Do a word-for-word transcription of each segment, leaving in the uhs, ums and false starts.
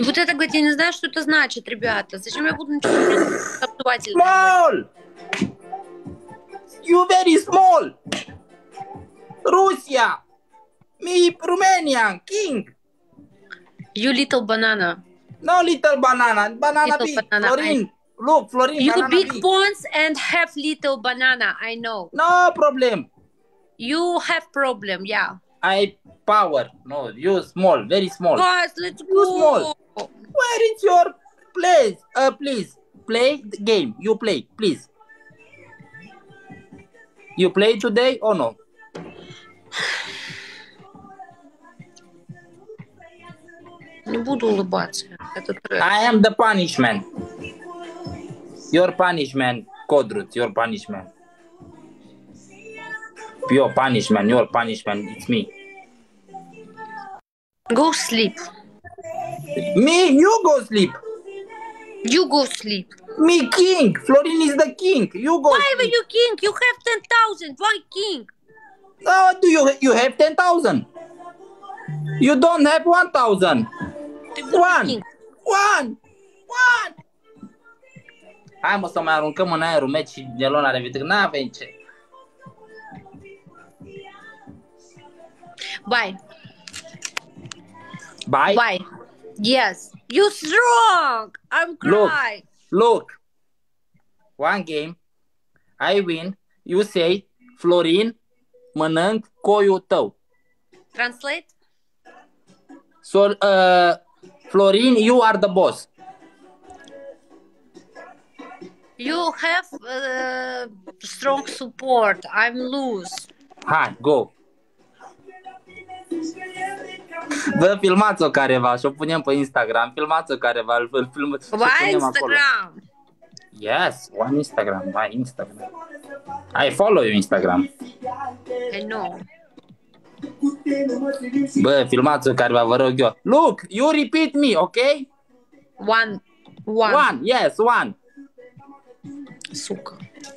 И вот это, говорит, я не знаю, что это значит, ребята. Зачем я буду ничего обдувательного? Small! You very small! Rusia! Me, Romanian, king! You little banana. No little banana, banana Little big. banana, Florin, look, Florin, You banana big big. bones and have little banana, I know. No problem. You have problem, yeah. I power. No, you small, very small. Guys, let's You go. small. Where is your place? Uh, please, play the game. You play, please. You play today or no? Не буду улыбаться. Это трэш. I am the punishment. Your punishment, Kodrut, your punishment. Your punishment, your punishment, it's me. Go sleep. Me, you go sleep. You go sleep. Me, king. Florin is the king. You go Why were sleep. you king? You have ten thousand. Why king? Oh, do you you have ten thousand? You don't have one thousand. Ты будешь One. king. One. One. Hai mă să mai aruncăm în aerul meci și ne luăm la revedere. N-avem ce. Bye. Bye. Bye. Yes. You strong. I'm Look. crying. Look. One game. I win. You say, Florin, mănânc coiul tău. Translate. So, uh, Florin, you are the boss. You have uh, strong support. I'm loose. Hai, go. Bă, filmați-o careva și o punem pe Instagram. Filmați-o careva, îl, îl film, și o Why punem acolo. Instagram? Yes, one Instagram, why Instagram? I follow you Instagram. I know. Bă, filmați-o careva, vă rog eu. Look, you repeat me, ok? One. One. One, yes, one. Сука.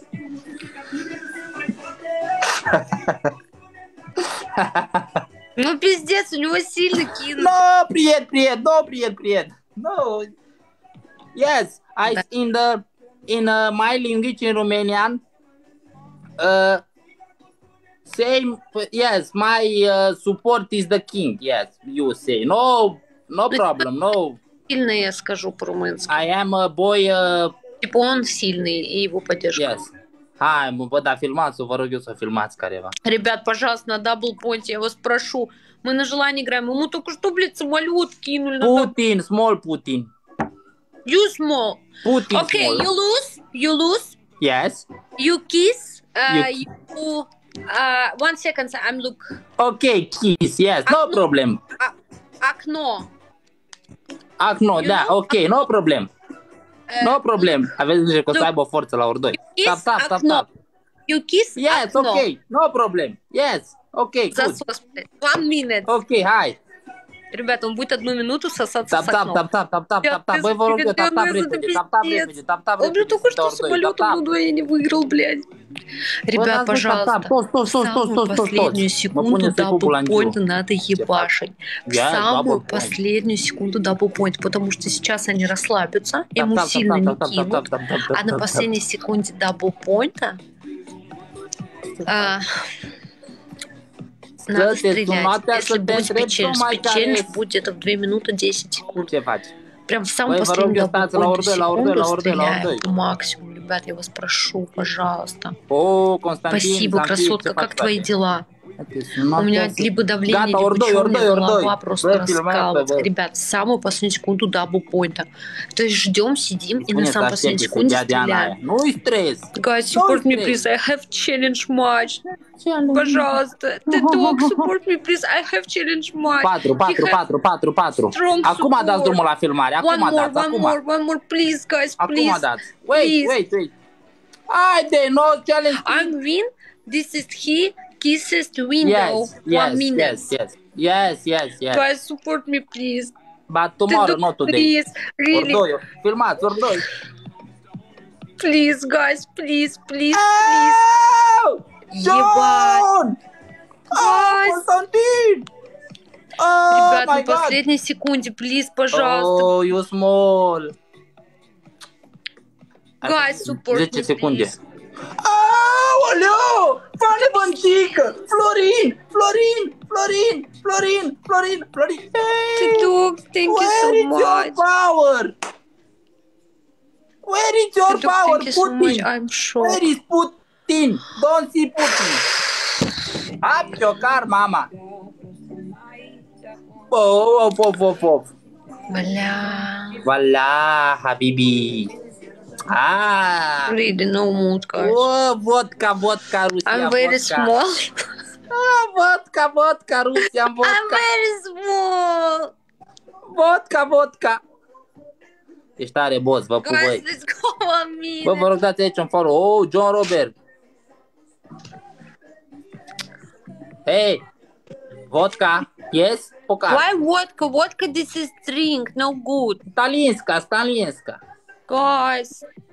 Ну пиздец, у него сильно кинул. No, priet, priet, no, priet, priet. No. Yes, I in the in uh, my language in Romanian. Uh, same. Yes, my uh, support is the king. Yes, you say no, no problem, no. Сильно я скажу по-румынски. I am a boy. Uh, Типа он сильный и его поддержка. yes. Hai, mă, bă, da, filmați-o, vă rog eu să filmați careva. Ребят, пожалуйста, на даблпойнте, я вас прошу. Мы на желание играем. Ему только что, блядь, самолет кинули. на дабл- Putin, small Putin. You small. Putin Okay, small. you lose. You lose. Yes. You kiss. Uh, You- you. Uh, one second, I'm look. Okay, kiss, yes, no Acum- problem. Окно. Ah, no, You da, know? ok, no problem. Uh, No problem. Aveți grijă că o să Look. aibă forță la ori doi. Kiss Tap, tap, tap, окно. tap. You kiss Yes, окно. ok, no problem. Yes, ok, good. Засос, блядь. One minute. Ok, hai. Ребята, он будет одну минуту сосаться Tap, с tap, окном. tap, tap, tap, tap, tap, tap. Băi, vă rog eu, tap, tap repede, tap, tap repede, tap, tap Он же repede. только что ori doi, самолетом tap, tap. удвоение выиграл, блядь. Ребят, Bă, пожалуйста, tap, tap, toți, toți, toți, toți, самую toți, toți, последнюю toți. Mă секунду puneți cubul la даблпойнта îngiu. надо ебашить. В Я самую даблпойнт. последнюю секунду даблпойнт, потому что сейчас они расслабятся, Tap, ему tap, tap, сильно tap, не tap, tap, кинут, tap, tap, tap, tap, а на tap, последней секунде даблпойнта а, надо Să te стрелять. сумate Если să te будет întreb спичеллендж, numai спичеллендж care... будет где-то в две минуты десять секунд. Ce faci? Прям в самую Ой, последнюю воробья ставятся на даблпойнту орды, на орды, секунду на орды, на орды. стреляем по максимуму. Ребят, я вас прошу, пожалуйста. O, Constantin, Спасибо, Zamfir, красотка. ce Как faci, твои frate? дела? У меня либо давление, Гата, либо ордой, чё, у ордой, меня ордой. голова просто Бля, фильмается, раскалывается. да. Ребят, самую последнюю секунду даблпойнта. То есть ждем, сидим и на Spune să самой последней aștepte să секунде dea Diana aia. стреляем. Nu-i stres. Guys, support me, стресс. please. I have challenge match. Пожалуйста. The dog, support me, please. I have challenge match. patru, patru, He has patru, patru, patru. strong Acum dați support. drumul la filmare. Acum One more, dați, one acum. more, one more, please, guys, Acum please. dați. Wait, Please. wait, wait. Haide, no challenge. I'm win. This is he kisses the window. Yes, yes, One minute. yes, yes. Yes, yes, yes. Guys, support me, please. But tomorrow, The not dog, today. please, really, Ori doi, filmați, ori doi. please, guys, please, please, please. Au! Ебать. John! Ah, Guys. Constantin! Oh Ребят, my на god! последней секунде, please, пожалуйста. Oh, you small! Guys, support zece me, secunde. please. Aoleu! Fane băncică! Florin! Florin! Florin! Florin! Florin! Florin! Hey! Duc, thank you so Where is your much. power? Where is your Duc, power? thank you so much. Putin! I'm Where shocked. is Putin? Don't see Putin. Up your car, mama. Oh, of, of, of, of. Бля. Voila, habibi. Ah. Really, no mood, guys. Oh, vodka, vodka, Rusia, I'm very vodka. small. Ah, vodka, vodka, Rusia, I'm vodka. very small. Vodka, vodka. Ești tare, boss, vă pup, Guys, băi. let's go on me. Bă, vă rog, dați aici un follow. Oh, John Robert. Hey, vodka, yes? Pocar. Why vodka? Vodka, this is drink, no good. Stalinska, Stalinska. Guys.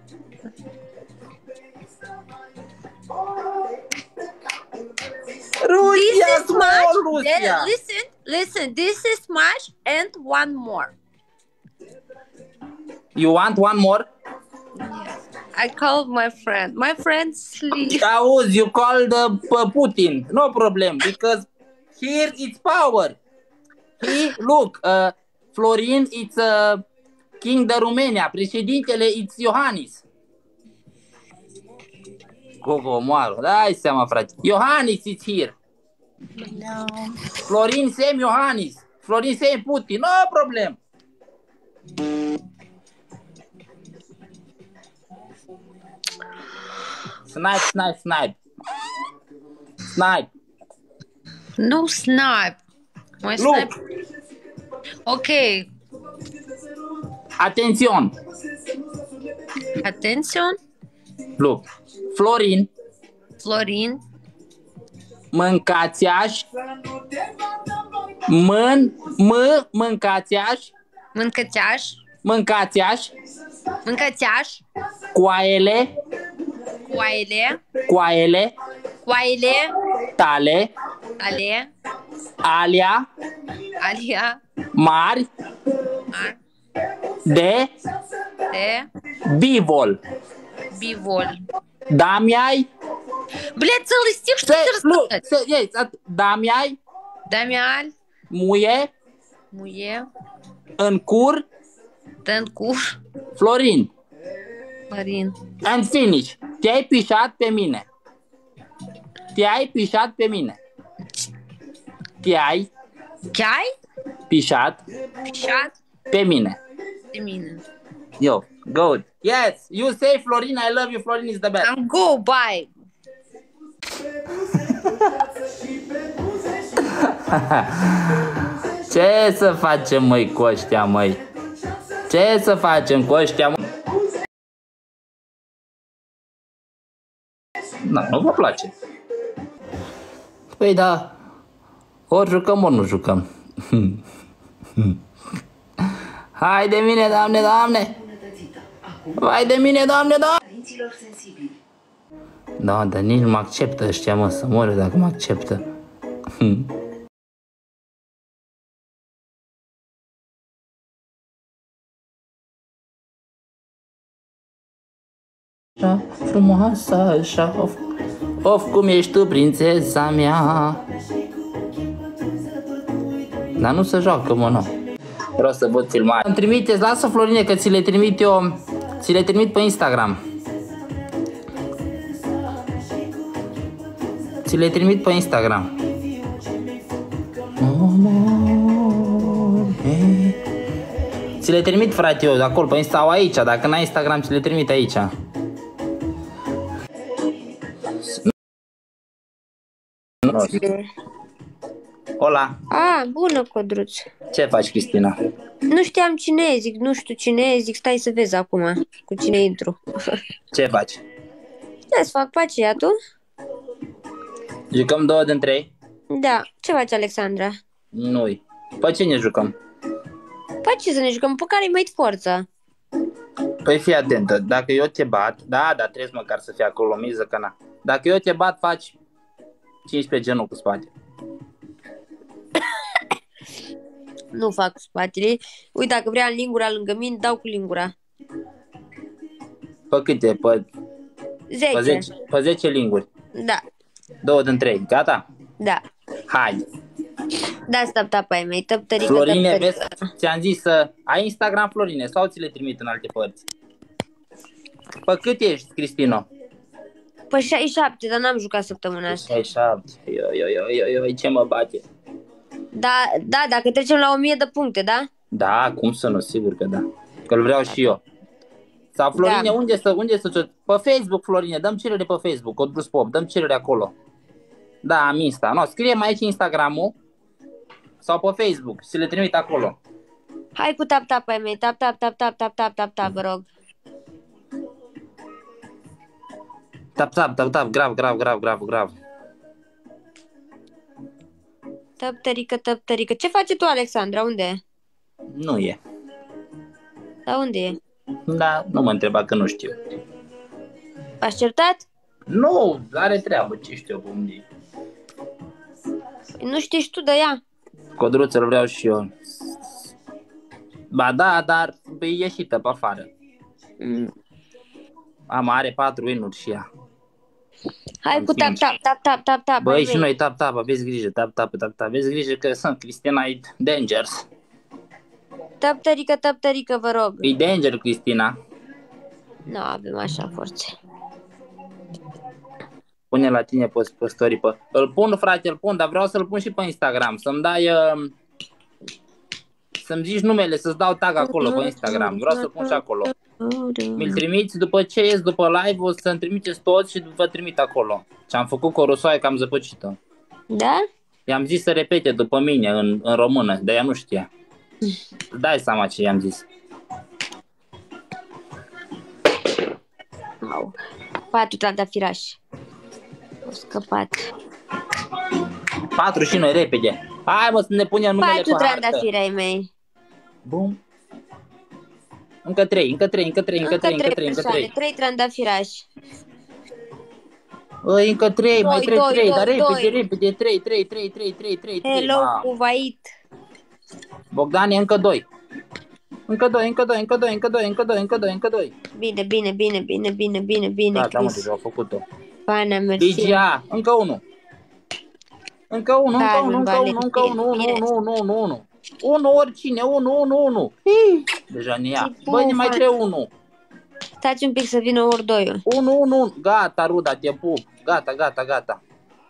Rusia, This is small much. Rusia. Listen, listen. This is much and one more. You want one more? I called my friend. My friend sleep. Auzi, you call the uh, Putin. No problem, because here it's power. He, look, uh, Florin, it's uh, King de Romania. Președintele, it's Iohannis. Gogo, moară. Dai seama, frate. Iohannis, it's here. No. Florin, same Iohannis. Florin, same Putin. No problem. Snipe, snipe, snipe. Snipe. No snipe. My Look. snipe. Okay. Atențion. Attention. Look. Florin, Florin. mâncațiaș. Mân, mă, mâncațiaș. Mâncațiaș. Mâncațiaș. Mâncațiaș. Coaiele, Coaile. coaiele Coaile. tale, Ale. alea Alia. mari Mar. de Te. bivol. Bivol. Da mi-ai, Блядь, целый стих, что se, тебе look, рассказать? se, yes, at- da mi-ai Дамиаль. muie Муе. în cur Тенкур. Florin. Марин. And finish. Te-ai pișat pe mine. Te-ai pișat pe mine. Te-ai Кяй. pișat Пищат. pe mine. Семина. Yo, good. Yes, you say Florin, I love you. Florin is the best. I'm go, bye. Ce să facem, măi, cu ăștia, măi? Ce să facem cu ăștia, măi? Na, nu vă place. Păi da, ori jucăm, ori nu jucăm. Hai de mine, Doamne, Doamne! Vai de mine, Doamne, Doamne! Da, dar nici nu mă acceptă ăștia, mă, să mor eu dacă mă acceptă. Așa, frumoasă, așa, of, of, cum ești tu, prințesa mea. Dar nu se joacă, mă, nu. Vreau să văd filmare. Îmi trimiteți, lasă, Florine, că ți le trimit eu, ți le trimit pe Instagram. Ți le trimit pe Instagram. Ți le trimit, frate, eu, de acolo, pe Insta, sau aici. Dacă n-ai Instagram, ți le trimit aici. Hola. A, bună, Codruț. Ce faci, Cristina? Nu știam cine e, zic, nu știu cine e, zic, stai să vezi acum cu cine intru. Ce faci? Da, să fac pe aceea, tu? Jucăm două dintre ei? Da. Ce faci, Alexandra? Nu-i. Pe ce ne jucăm? Păi ce să ne jucăm? Pe care-i mai forța? Păi fii atentă, dacă eu te bat, da, dar trebuie măcar să fie acolo miză, că na. Dacă eu te bat, faci cincisprezece genul cu spate. Nu fac cu spatele. Uite, dacă vrea lingura lângă mine, dau cu lingura. Pe câte? Pe, zece. pe, zece, pe zece linguri. Da, Două din trei. Gata? da. Hai. Da, stop tapa ai mei. Tăptărică, Florine, tăptărică. vezi, ți-am zis să ai Instagram, Florine, sau ți le trimit în alte părți? Pe cât ești, Cristino? Pe șaizeci și șapte, dar n-am jucat săptămâna asta. șaizeci și șapte. Eu, eu, eu, eu, eu, ce mă bate? Da, da, dacă trecem la o mie de puncte, da? Da, cum să nu, sigur că da. Că-l vreau și eu. Sau Florine, Da. unde să, unde să... Pe Facebook, Florine, dăm cerere pe Facebook, Codrus Pop, dăm cerere acolo. Da, am Insta. No, scrie-mi aici Instagram-ul sau pe Facebook și le trimit acolo. Hai cu tap tap ai mei. Tap tap tap tap tap tap tap tap, vă rog. Tap, tap, tap, tap, grav, grav, grav, grav, grav. Tăptărică, tăptărică. Ce face tu, Alexandra? Unde e? Nu e. Da, unde e? Da, nu mă întreba că nu știu. V-ați certat? Nu, are treabă, ce știu eu, unde e. Nu știi și tu de ea. Codruță, îl vreau și eu. Ba da, dar e ieșită pe afară. Mm. Am, are patru win-uri și ea. Hai Am cu tap cinci. tap tap tap tap tap. Băi, ai și mei. noi tap, tap, aveți grijă, tap, tap, tap, tap. Aveți grijă că sunt, Cristina e dangerous. Tăptărică, tăptărică, vă rog. E danger, Cristina. Nu avem așa forțe. Pune la tine pe, pe story, pe... Îl pun, frate, îl pun, dar vreau să-l pun și pe Instagram. Să-mi dai... Uh... Să-mi zici numele, să-ți dau tag acolo pe Instagram. Vreau să-l pun și acolo. Mi-l trimiți după ce ies, după live, o să-mi trimiteți toți și vă trimit acolo. Ce-am făcut cu o rusoaie că am zăpăcit-o. Da? I-am zis să repete după mine în, în română, dar ea nu știa. Dai seama ce i-am zis. Au. Patru trandafirași. Au scăpat. Patru și noi, repede. Hai mă, să ne punem numele Patru pe hartă. trandafiri ai mei. Bun. Încă trei, încă trei, încă trei, încă trei, încă trei, încă persoane, trei. trei trandafirași. Ăi, încă trei, mai Doi, trei, doi, trei, doi, dar repede, doi. repede, trei, trei, trei, trei, trei, trei, trei. Hello, Ma. Kuwait. Bogdane, încă doi. Încă doi, încă doi, încă doi, încă doi, încă doi, încă doi, încă doi. Bine, bine, bine, bine, bine, bine, bine, Gata, mă, Chris. deja au făcut-o. Pana, mersi. D G A, încă unul. Încă unul, încă Carmen unul, încă Valentin. unul, încă unul, unu, unu, unu, unu, unu. Unu oricine, unu, unu, unu. Deja ne ia. Ce Băi, ne mai bufă. trebuie unu. Stați un pic să vină ori doi. Unu, unu, gata, Ruda, te pup. Gata, gata, gata.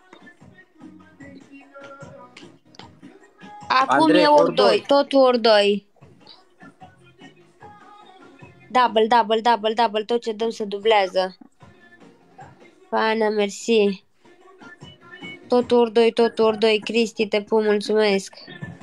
Acum Andrei, e ori ori doi, doi. totul ori doi. Double, double, double, double, tot ce dăm se dublează. Pana, mersi. Totul ori doi, totul ori doi, Cristi, te pup, mulțumesc.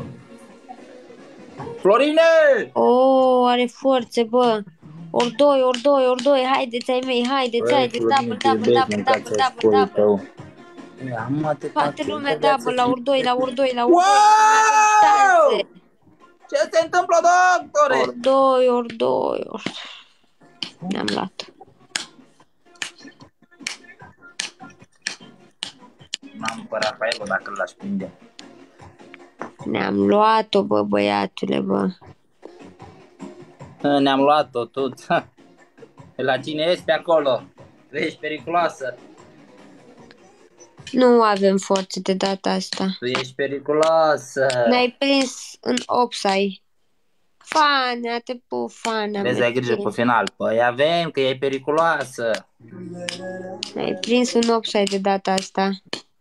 Florine! Oh, are forțe, bă. Ori doi, ori doi, ori doi, haideți ai mei, haideți, haideți, double, double, double, double, double, double. Ia, mă, te Toată fac, lumea te viață double, la și- ori doi, la ori doi, la ori Wow! doi. Ce se întâmplă, doctore? Ori doi, ori doi, ori... Ne-am luat. M-am împărat pe el, dacă l-aș prinde. Ne-am luat-o, bă, băiatule, bă. Ne-am luat-o tot. La cine este acolo? Tu ești periculoasă. Nu avem forțe de data asta. Tu ești periculoasă. Ne-ai prins în opsai. Fana, te pup, Fana. Vezi, ai grijă pe final. Păi avem că e periculoasă. Ne-ai prins în opsai de data asta.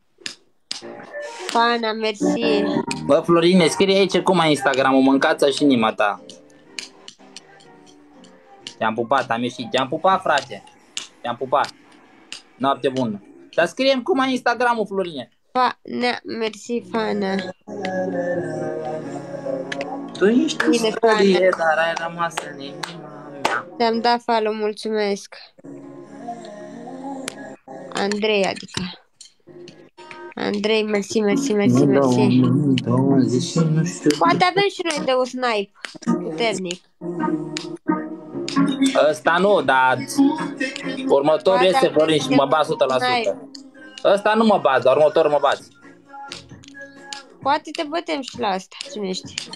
Fana, mersi. Bă, Florine, scrie aici cum ai Instagram-ul, mâncața și inima ta. Te-am pupat, am ieșit. Te-am pupat, frate. Te-am pupat. Noapte bună. Dar scrie-mi cum ai Instagram-ul, Florine. Fana, mersi, Fana. Tu ești Bine, istorie, Fana. dar ai rămas în inima mea. Te-am dat follow, mulțumesc. Andrei, adică. Andrei, mersi, mersi, mersi, mersi. douăzeci, nu știu. Poate avem și noi de un snipe puternic. Ăsta nu, dar următorul Poate este avem Florin și mă bag o sută la sută. snipe. Ăsta nu mă baz, dar următorul mă baz. Poate te bătem și la asta, cine știe.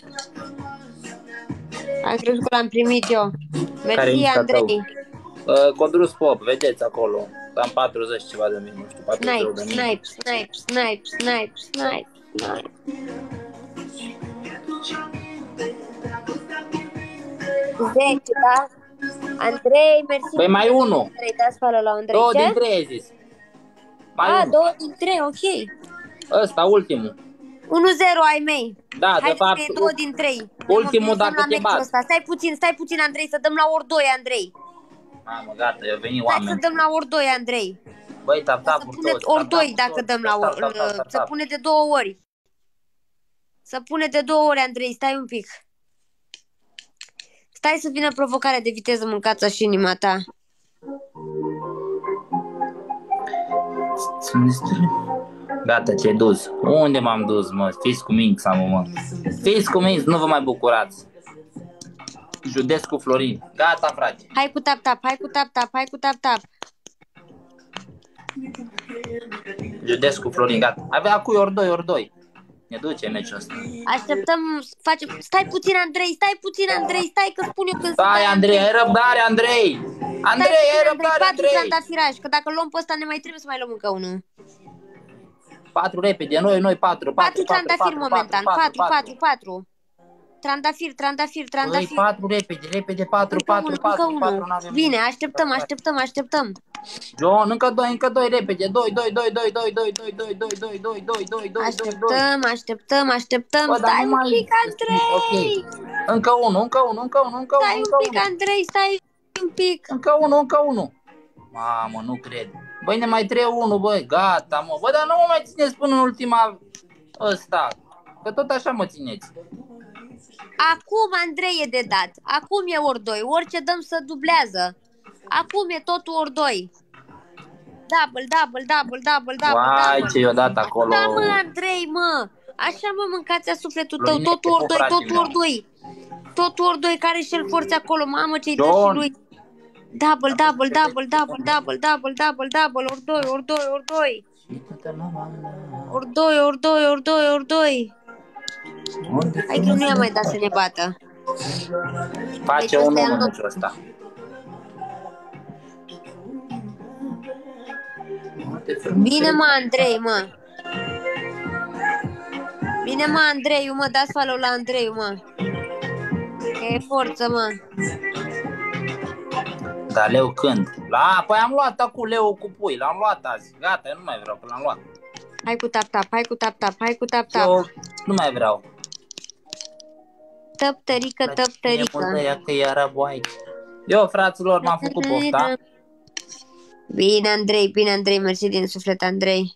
Am crezut că l-am primit eu. Care-i Mersi, lista tău? Andrei. Uh, Codrus Pop, vedeți acolo. Am patruzeci ceva de mii, nu știu, patruzeci Snipe, de mii. snipe, snipe, snipe, snipe, snipe, snipe. zece, da? Andrei, mersi. Păi mai unul. Andrei, dați follow la Andrei. Două Ce? din trei ai zis. Mai A, unul. două din trei, ok. Ăsta, ultimul. unu zero ai mei. Da, Hai de fapt, să fie două din trei. ultimul Ne dacă mobilizăm la te meciul bat. ăsta. Stai puțin, stai puțin, Andrei, să dăm la ori doi, Andrei. Mamă, gata, eu venit Stai să oameni. dăm la ori doi, Andrei. Băi, tap tap Să pune toți, ori tap, tap doi cu dacă toți. dăm la Tap, ori. tap, tap, tap, Să tap. pune de două ori. Să pune de două ori, Andrei, stai un pic. Stai să vină provocarea de viteză, mâncața și inima ta. Gata, ce-ai dus? Unde m-am dus, mă? Fiți cu minx, am, mă. Fiți cu minx, nu vă mai bucurați. Judescu Florin. Gata, frate. Hai cu tap-tap, hai cu tap-tap, hai cu tap-tap. Judescu Florin, gata. Avea cu ori doi, ori doi. Ne duce meciul ăsta. Așteptăm, facem... Stai puțin, Andrei, stai puțin, Andrei, stai că spun eu când Stai, Andrei, ai răbdare, Andrei. Andrei, ai răbdare, patru Andrei. trandafiraj, că dacă luăm pe ăsta ne mai trebuie să mai luăm încă unul. Patru repede, noi, noi, patru, patru, Patru trandafiri momentan, patru, patru, patru. Trandafir, trandafir, Băi, trandafir. patru repede, repede, patru, Încă patru, unul, patru, încă patru, unul. n-avem Bine, nimic. așteptăm, așteptăm, așteptăm. John, încă doi, încă doi, repede, doi, doi, doi, doi, doi, doi, doi, doi, doi, doi, doi, doi, doi, doi, Așteptăm, așteptăm, așteptăm. Bă, dar Stai nu un mai- pic, Andrei. Ok. Încă unul, încă unul, încă unul, încă Stai unul, un încă pic, unul. Andrei, stai un pic. Încă unul, încă unul. Mamă, nu cred. Băi, ne mai trebuie unul, băi, gata, mă. Bă, dar nu mă mai țineți până în ultima ăsta. Că tot așa mă țineți. Acum, Andrei, e de dat. Acum e ori doi. Orice dăm să dublează. Acum e totul ori doi. Double, double, double, double, double, Uai, double. ce i-o dat acolo. Da, mă, Andrei, mă. Așa, mă, mâncați-a sufletul tău. Florinete, Totul ori cu doi, frații totul ori mei. doi. Totul ori doi, care și-l forțe acolo. Mamă, ce-i dă John. și lui. Double, double, double, double, double, double, double, double, ori doi, ori doi, ori doi. Ori doi, ori doi, ori doi, ori doi. Hai că nu i-a mai dat să ne bată. Face Deci un ăsta e om al în nostru. meciul ăsta. Bine, mă, Andrei, mă. Bine, mă, Andrei, mă, dați follow la Andrei, mă. Că e forță, mă. Da, leu când? La, păi am luat acum leu cu pui, l-am luat azi. Gata, eu nu mai vreau, că l-am luat. Hai cu tap-tap, hai cu tap-tap, hai cu tap-tap. Eu nu mai vreau. Tăptărică, E tăptărică. mândăia că iară boai. Eu, fraților, m-am făcut pofta. Bine, Andrei, bine, Andrei, mersi din suflet, Andrei.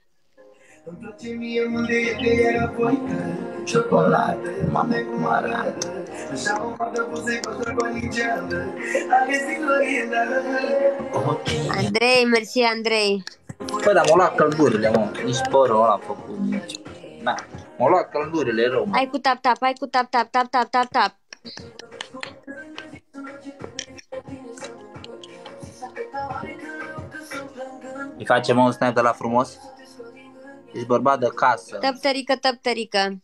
Ciocolată, mamă cum arată. Andrei, mersi, Andrei. Bă, dar m-au luat căldurile, mă. Nici părul ăla a făcut nici. Na, m-au luat căldurile rău, mă. Hai cu tap-tap, hai cu tap-tap, tap-tap, tap-tap. Îi facem un snap de la frumos? Ești bărbat de casă. Tăptărică, tăptărică.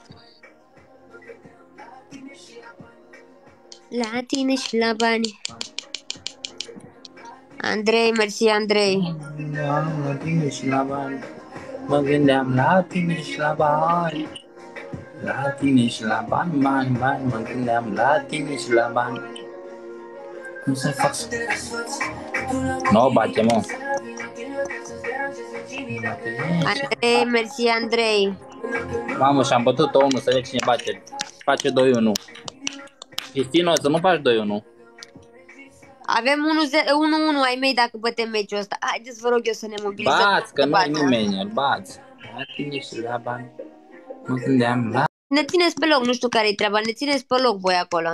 La tine și la bani. Andrei, mersi, Andrei. La tine și la bani. Mă gândeam la tine și la bani. La tine și la bani, bani, bani. Mă gândeam la tine și la bani. Cum să fac? Nu o bate, mă. Andrei, mersi, Andrei. Mamă, și-am bătut unu, să vedem cine bate. Face doi unu. Cristino, să nu faci doi unu. Avem unu unu ai mei dacă bătem meciul ăsta. Haideți, vă rog eu să ne mobilizăm. Bați, că nu-i nimeni, bați. La tine și la bani. Mă gândeam la... Ne țineți pe loc, nu știu care-i treaba. Ne țineți pe loc voi acolo.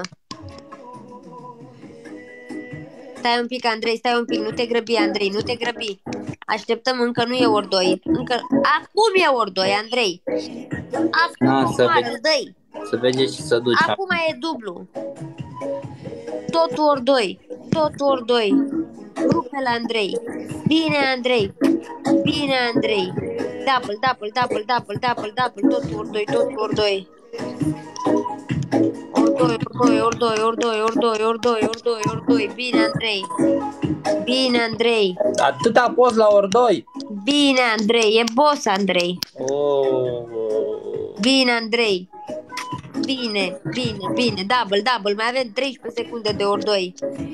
Stai un pic, Andrei, stai un pic. Nu te grăbi, Andrei, nu te grăbi. Așteptăm, încă nu e ori doi. Încă... Acum e ori doi, Andrei. Acum, Na, să mare, vezi. dă-i. Să vedeți și să duci. Acum e dublu. Totul ori doi. Totul ori doi. Rupe la Andrei. Bine, Andrei. Bine, Andrei. double, double, double, double, double, double, totul ori doi, totul ori doi. Ori doi, ori doi, ori doi, ori doi, ori doi, ori doi, ori doi. Bine, Andrei. Bine, Andrei. Atâta poți la ori doi. Bine, Andrei. E boss, Andrei. Oh. Bine, Andrei. Bine, bine, bine. Double, double. Mai avem treisprezece secunde de ori doi.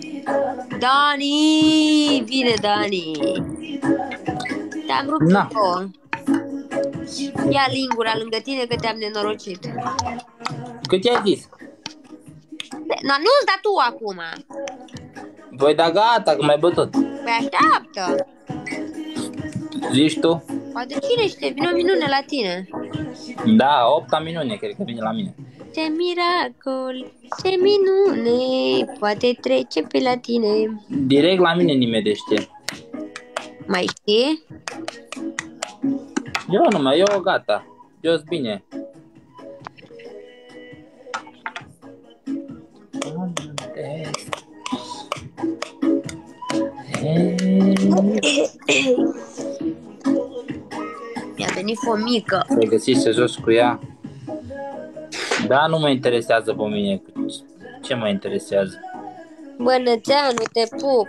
Dani! Bine, Dani. Te-am rupt Na. două. Ia lingura lângă tine că te-am nenorocit. Cât i-ai zis? No, nu-ți da tu acum. Voi da gata, că mai bătut. Păi așteaptă. Zici tu? Poate cine știe, vine o minune la tine. Da, opta minune, cred că vine la mine. Ce miracol, ce minune, poate trece pe la tine. Direct la mine nimedește. Mai știi? Eu nu mai, eu gata. Eu sunt bine. Mi-a venit fomică. Te găsiți să joci cu ea? Da, nu mă interesează pe mine. Ce mă interesează? Bănățeanu, te pup.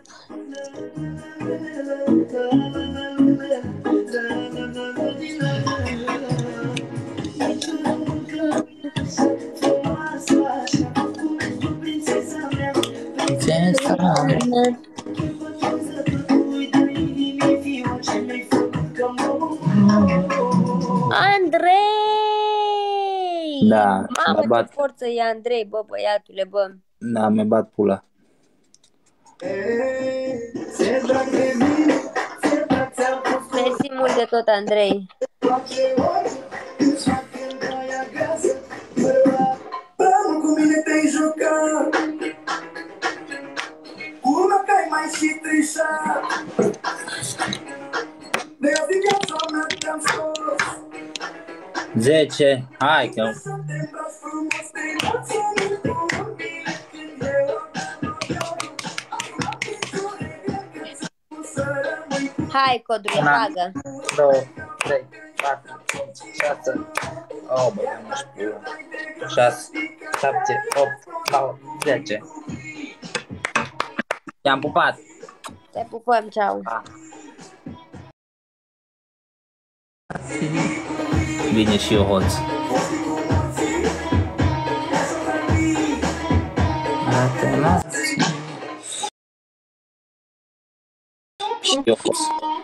Andrei! Da, Mamă, mă bat. ce forță e Andrei, bă, băiatule, bă. Da, mi bat pula. Mersi mult de tot, Andrei. Cu mine te-ai jucat, cum că ai mai și trișat. De azi viața mea te-am scos. zece, hai că... Să-te îmbraci frumos, te-i dați în bun. Când eu Hai, codule, bagă. doi, trei, patru, cinci, șase. Oh, băi, nu știu. șase, șapte, opt, nouă, zece. Te-am pupat. Te pupăm, ceau. Ah. Bine și eu, hoț. Și eu, hoț.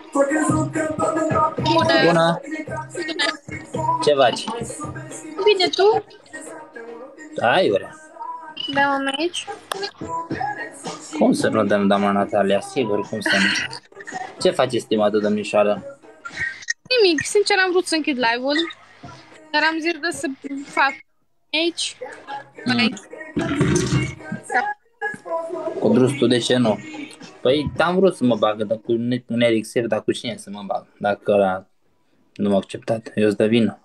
Bună! Ce faci? Bine, tu? Da, Iurea. Da, mă aici. Cum să nu dăm, doamna Natalia? Sigur, cum să nu. Ce faci, estimată domnișoară? Nimic, sincer am vrut să închid live-ul, dar am zis de să fac aici. Mm. Cu drustul, de ce nu? Păi am vrut să mă bagă, dar cu un elixir, dar cu cine să mă bag? Dacă ăla nu m-a acceptat, eu-ți dă vină.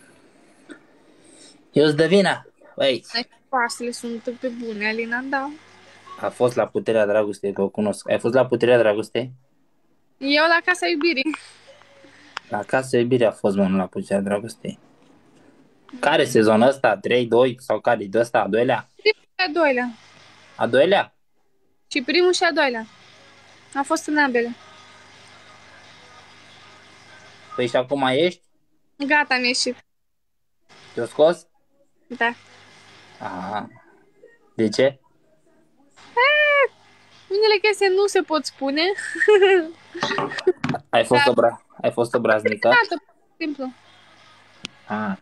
Eu-ți dă vină, băi. Pasele sunt pe bune, Alina, da. A fost la Puterea Dragostei, că o cunosc. Ai fost la Puterea Dragostei? Eu la Casa Iubirii. La Casa Iubirii a fost, mă, nu la Puterea Dragostei. Care sezon ăsta? trei, doi sau care? De ăsta, a doilea? Primul și a doilea. A doilea? Și primul și a doilea. A fost în ambele. Păi și acum ești? Gata, am ieșit. Te-o scos? Da. Aha. De ce? E, unele chestii nu se pot spune. Ai fost, Da. obra... Ai fost obraznică? Gata, pur și simplu. Ah.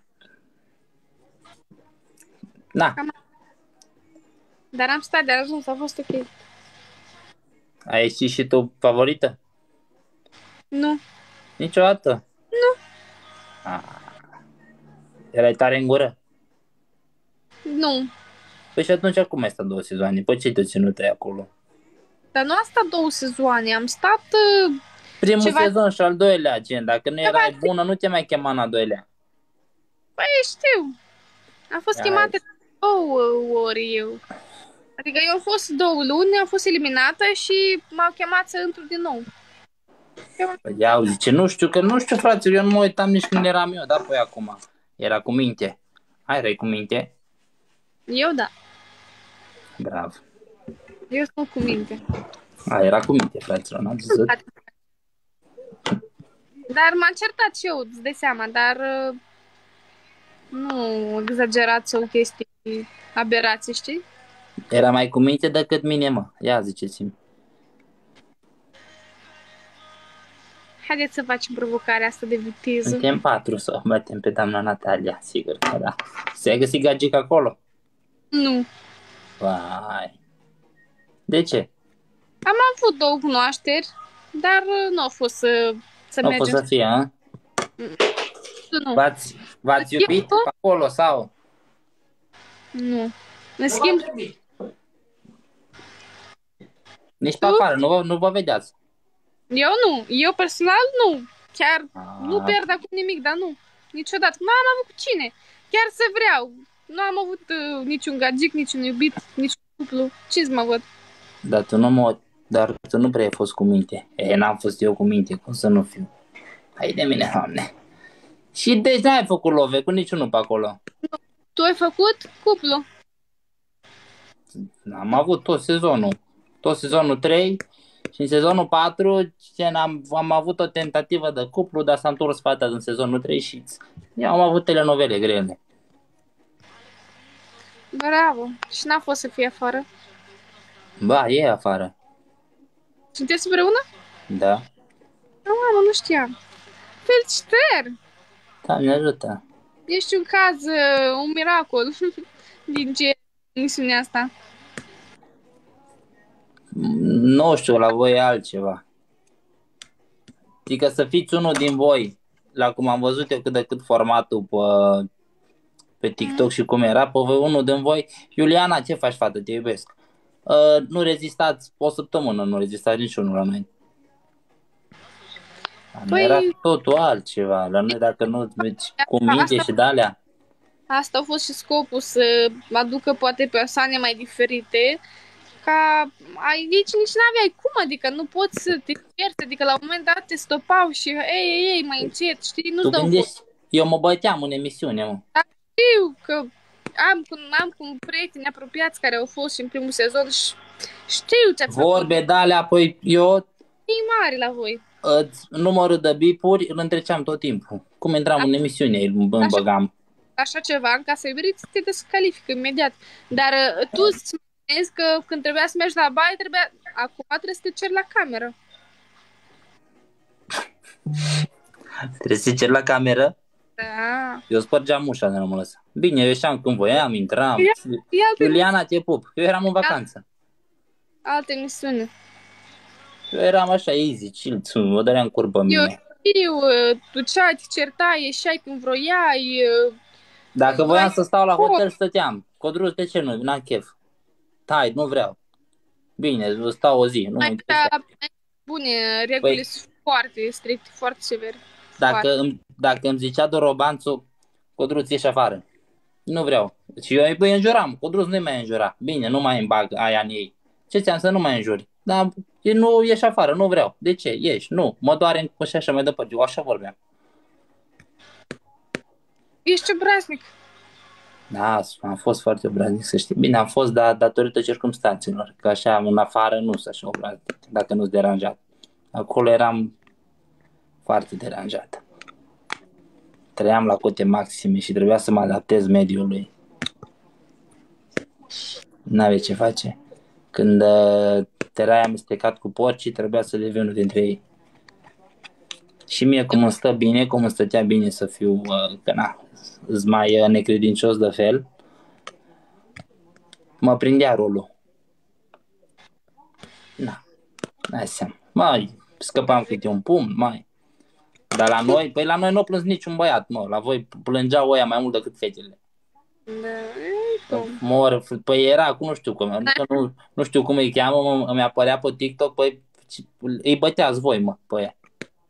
Na, Dar am stat de ajuns, a fost ok. ai ieșit și tu favorită? Nu. Niciodată? Nu. Ah. Erai tare în gură? Nu. Păi și atunci cum ai stat două sezoane? Păi ce te ținută acolo? Dar nu am stat două sezoane, am stat... uh, Primul Ceva- sezon și al doilea, gen. Dacă nu Ceva- erai bună, nu te mai chema în al doilea. Păi știu. Am fost Ia chemată două ori eu. Adică eu am fost două luni, am fost eliminată și m-au chemat să intru din nou. Păi ia zice, nu știu, că nu știu, frate, eu nu mă uitam nici când eram eu, da, păi acum. Era cu minte. Hai, erai cu minte? Eu da. Brav. Eu sunt cu minte. A, era cu minte, fraților, n-am zis. Dar m-am certat și eu, îți dai seama, dar uh, nu exagerați o chestie aberație, știi? Era mai cu minte decât mine, mă. Ia ziceți-mi. Haideți să facem provocarea asta de viteză. Suntem patru să o batem pe doamna Natalia, sigur că da. Se-a găsit gagic acolo? Nu. Vai. De ce? Am avut două cunoașteri, dar uh, nu a fost să, să Nu a mergem. fost să fie, a? Nu. V-ați, v-ați iubit pe acolo sau? Nu. În schimb, Nici pe afară, nu vă, nu vă vedeați. eu nu. Eu personal nu. Chiar Ah. nu pierd acum nimic, dar nu. Niciodată. Nu am avut cu cine. Chiar să vreau. Nu am avut uh, niciun gagic, niciun iubit, niciun cuplu. Ce să mă văd? Dar tu nu mă, dar tu nu prea ai fost cu minte. E, n-am fost eu cu minte, cum să nu fiu. Hai de mine, Doamne. Și deci n-ai făcut love cu niciunul pe acolo. Tu ai făcut cuplu. Am avut tot sezonul. Tot sezonul trei și în sezonul patru am, am avut o tentativă de cuplu, dar s-a întors fata în sezonul trei și eu am avut telenovele grele. Bravo. Și n-a fost să fie afară. Ba, e afară. Sunteți împreună? Da. Mamă, nu știam. Felicitări! Doamne ajută. Ești un caz, uh, un miracol din ce misiunea asta. Nu știu, la voi e altceva. Adică să fiți unul din voi, la cum am văzut eu cât de cât formatul pe, pe TikTok și cum era, pe voi, unul din voi, Iuliana, ce faci, fată, te iubesc. Uh, nu rezistați o săptămână, nu rezistați niciunul la noi. La noi Păi- era totul altceva. La noi dacă nu mergi cu minte Asta- și de-alea, Asta a fost și scopul, să aducă poate persoane mai diferite, ca aici nici n-aveai cum, adică nu poți să te cerți, adică la un moment dat te stopau și ei, ei, ei, mai încet, știi, nu-ți tu dau gândești, eu mă băteam în emisiune, mă. știu că am, am cu prieteni apropiați care au fost și în primul sezon și știu ce ați făcut. Vorbe de-alea, apoi eu E mare la voi. îți- numărul de bipuri îl întreceam tot timpul. Cum intram în emisiune, îl îmi Așa. băgam. Așa ceva, în casa iubirii, te descalifică imediat. Dar uh, tu îți imaginezi că când trebuia să mergi la baie, trebuia, acum trebuie să te ceri la cameră. Trebuie să cer la cameră. Da. Eu spărgeam ușa de nu mă lăsa. Bine, eu ieșeam când voiam, intram. E altă, Iuliana, te pup. Eu eram în vacanță. altă emisiune. Eu eram așa easy, chill, mă dăream curbă Eu mine. știu, uh, duceai, te certai, ieșai când vroiai. uh, Dacă voiam să stau la hotel, stăteam. Codruț, de ce nu? N-am chef. Hai, nu vreau. Bine, stau o zi. Nu mă Mai interesează. bune, regulile Păi- sunt foarte stricte, foarte severe. Dacă îmi, dacă îmi zicea Dorobanțu, Codruț, ieși afară. Nu vreau. Și eu îi înjuram. Codruț nu-i mai înjura. Bine, nu mai îmi bag aia în ei. Ce ți-am să nu mai înjuri? Dar e, nu ieși afară, nu vreau. De ce? Ieși. Nu. Mă doare în și așa mai departe. Eu așa vorbeam. Ești obraznic. Da, am fost foarte obraznic, să știi. Bine, am fost, dar datorită circumstanțelor. Că așa, în afară, nu sunt așa obraznic, dacă nu-s deranjat. Acolo eram foarte deranjat. Trăiam la cote maxime și trebuia să mă adaptez mediului. N-aveai ce face. Când uh, te erai amestecat cu porcii, trebuia să devii unul dintre ei. Și mie, cum îmi stă bine, cum îmi stătea bine să fiu, uh, că na, îs mai uh, necredincios de fel, mă prindea rolul. Na, n-ai seama. Mai, scăpam câte un pumn, mai. Dar la noi, păi la noi nu a plâns niciun băiat, mă. La voi plângeau oia mai mult decât fetele. Da, e cum. Mor, păi era, cu nu știu cum, adică nu, nu știu cum îi cheamă, mă, îmi apărea pe TikTok, păi îi băteați voi, mă, pe ea.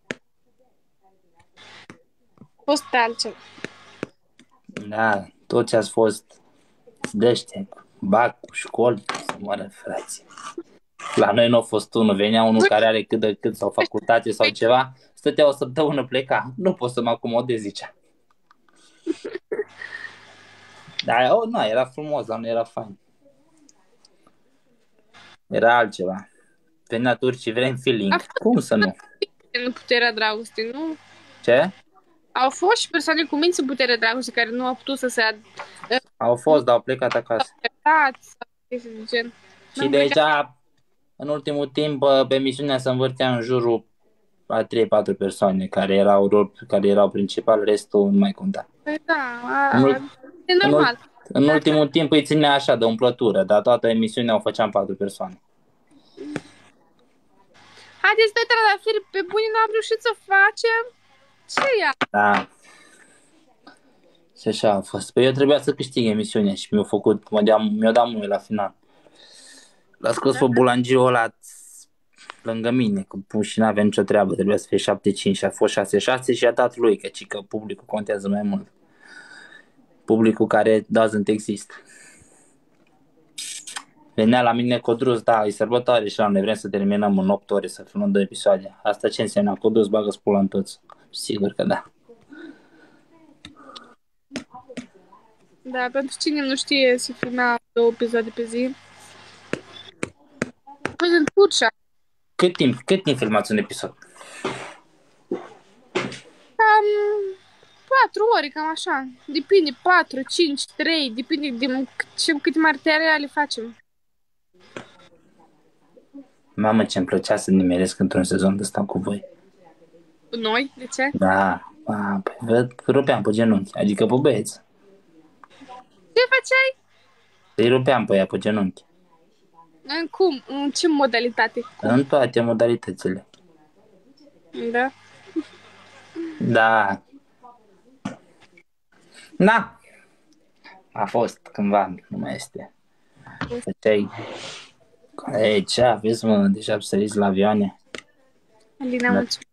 A fost pe altceva. Da, toți ați fost de ăștia, bac, școli, să moară frații. La noi nu a fost unul, venea unul care are cât de cât sau facultate sau ceva, stătea o săptămână, pleca. Nu pot să mă acomodez, zicea. Dar, oh, nu, era frumos, dar nu era fain. Era altceva. Venea turcii, vrem feeling. Cum să nu? În Puterea Dragostei, nu? Ce? Au fost și persoane cu minți în Puterea Dragostei care nu au putut să se Au fost, dar au plecat acasă. adaptați sau chestii de gen. Și deja, în ultimul timp, pe emisiunea se învârtea în jurul a trei patru persoane care erau, rol- care erau principal, restul nu mai conta. Păi da, a, În, a, ul- e în, normal. ul- în ultimul timp îi ținea așa de umplătură, dar toată emisiunea o făceam patru persoane. Haideți de trandafiri, pe bune n-am reușit să facem. Ce ia? Da. Și așa a fost. Păi eu trebuia să câștig emisiunea și mi-au făcut, mă dea, mi-au dat mâine la final. L-a scos pe bulangiul ăla lângă mine, că și n-avea nicio treabă, trebuia să fie șapte cinci și a fost șase șase și a dat lui, că, ci că publicul contează mai mult. Publicul care doesn't exist. Venea la mine Codrus, da, e sărbătoare și la noi vrem să terminăm în opt ore, să filmăm două episoade. Asta ce înseamnă? Codrus bagă spula în toți. Sigur că da. Da, pentru cine nu știe, se filmea două episoade pe zi. Păi în Turcia. Cât timp, cât timp filmați un episod? Cam patru ore, cam așa. Depinde, patru, cinci, trei, depinde de ce, câte materiale facem. Mamă, ce-mi plăcea să nimeresc într-un sezon de stau cu voi. Noi? De ce? Da, a, păi vă rupeam pe genunchi, adică pe băieți. Ce făceai? Îi rupeam pe ea pe genunchi. În cum? În ce modalitate? În toate modalitățile. Da. Da. Da. A fost cândva, nu mai este. Făceai... Ei, ce aveți, mă, deja săriți la avioane? Alina, Da. mulțumesc.